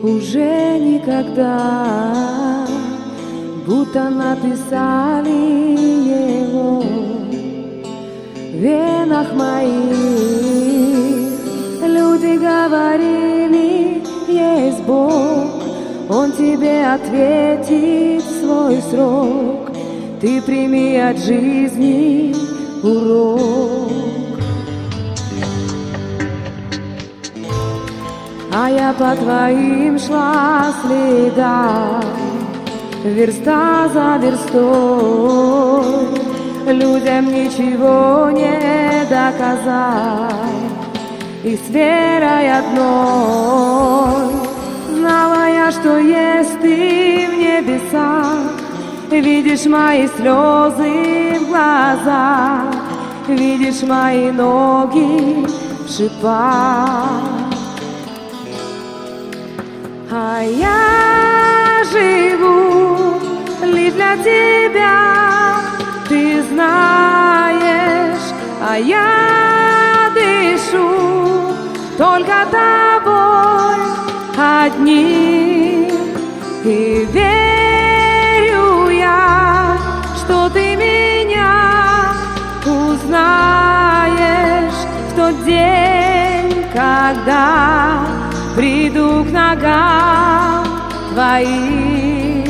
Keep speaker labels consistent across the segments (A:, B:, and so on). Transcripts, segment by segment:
A: уже никогда, будто написали его в венах моих. Люди говорили, есть Бог, Он тебе ответит в свой срок. Ты прими от жизни урок. А я по твоим шла следам, верста за верстой, людям ничего не доказать, и с верой одной знала я, что есть ты в небесах, видишь мои слезы в глазах, видишь мои ноги в шипах. А я живу лишь для тебя, ты знаешь, а я дышу только тобой одним. И верю я, что ты меня узнаешь в тот день, когда приду к ногам твоим.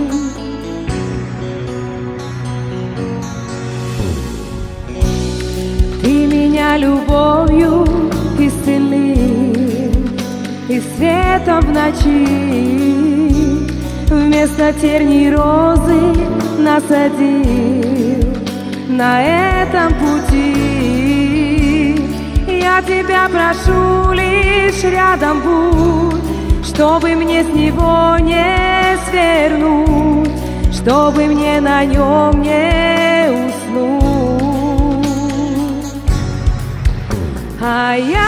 A: Ты меня любовью исцелил и светом в ночи вместо тернии розы насадил на этом пути. Я тебя прошу, лишь рядом будь, чтобы мне с него не свернуть, чтобы мне на нем не уснуть. А я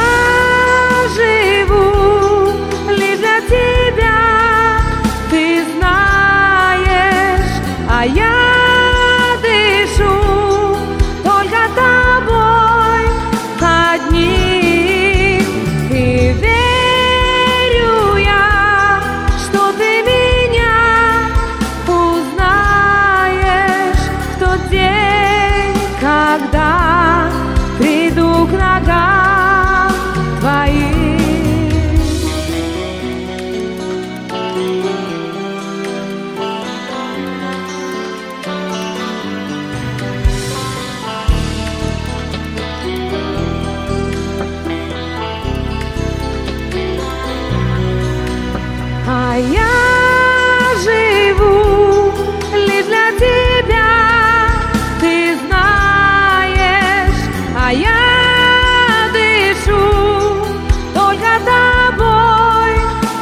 A: живу лишь для тебя, ты знаешь, а я дышу только тобой одним. И верю я, что ты меня узнаешь в тот день, когда приду к ногам твоим. А я живу лишь для тебя, ты знаешь, а я дышу только тобой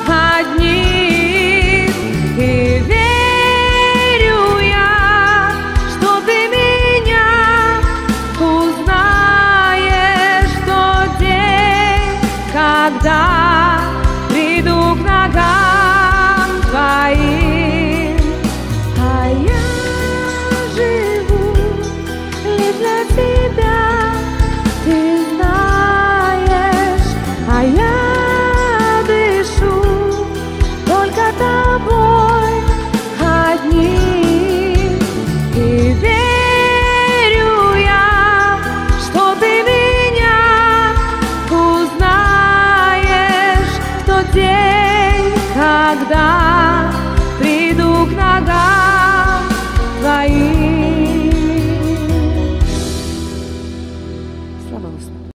A: одним. И верю я, что ты меня узнаешь в тот день, когда